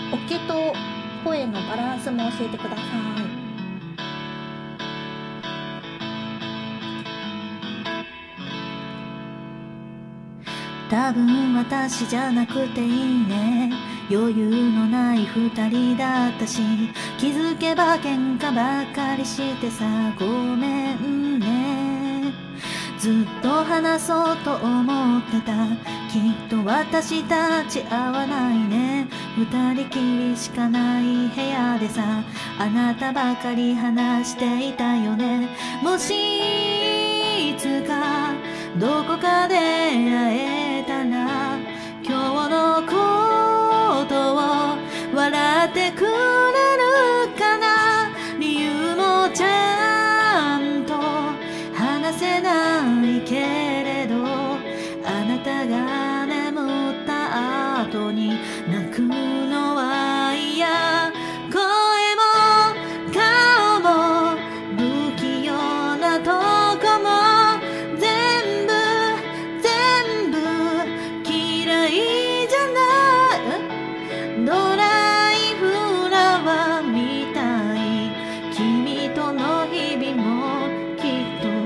オケと声のバランスも教えてください。多分私じゃなくていいね、余裕のない二人だったし、気づけば喧嘩ばっかりしてさ、ごめんね。ずっと話そうと思ってた、きっと私たち合わないね。二人きりしかない部屋でさ、あなたばかり話していたよね。もしいつかどこかで会えたら、今日のことを笑ってくれるかな。理由もちゃんと話せないけれど、あなたが眠った後に泣くのは嫌。声も顔も不器用なとこも全部嫌いじゃない。ドライフラワーみたい。君との日々もきっと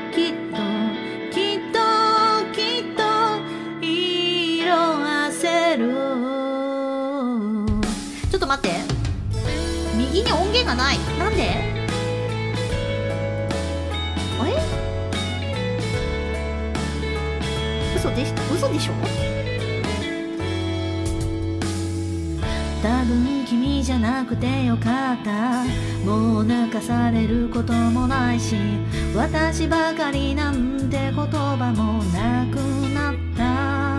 色あせる。ちょっと待って、右に音源がない。なんで？あれ？嘘でしょ？多分君じゃなくてよかった。もう泣かされることもないし、私ばかりなんて言葉もなくなった。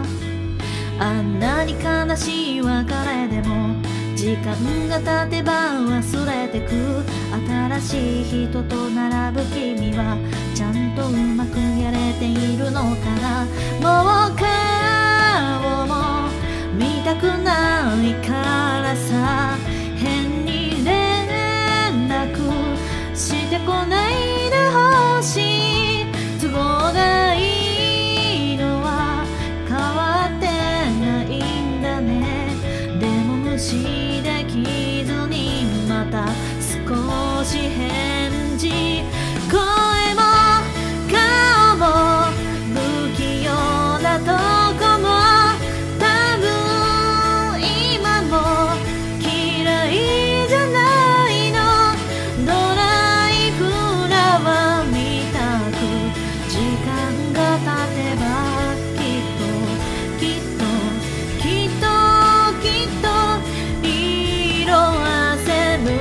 あんなに悲しい別れでも時間が経てば忘れてく。新しい人と並ぶ君はちゃんとうまくやれているのかな。もう顔も見たくないからさ、変に連絡してこないでほしい。都合がいいのは変わってないんだね。でも無視できずにまた少し返事。声も顔も不器用なとこも多分今も嫌いじゃないの。ドライフラワーみたく時間が経てばきっと色あせる。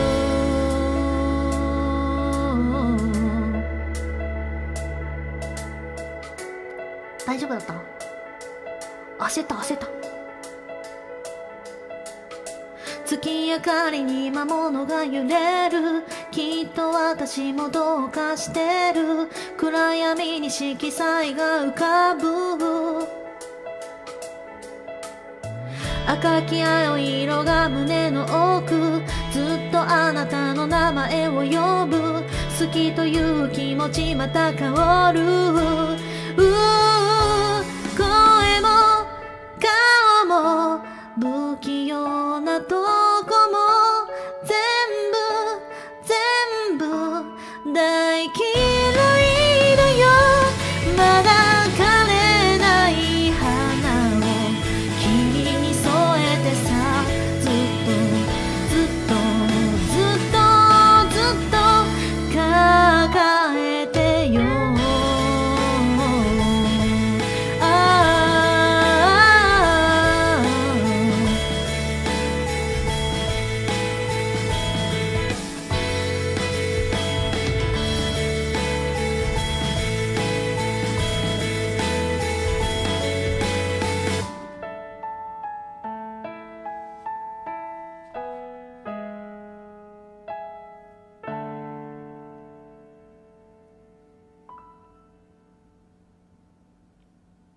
大丈夫だった？焦った。月明かりに魔物が揺れる。きっと私もどうかしてる。暗闇に色彩が浮かぶ。赤き青い色が胸の奥。ずっとあなたの名前を呼ぶ。好きという気持ちまた変わる。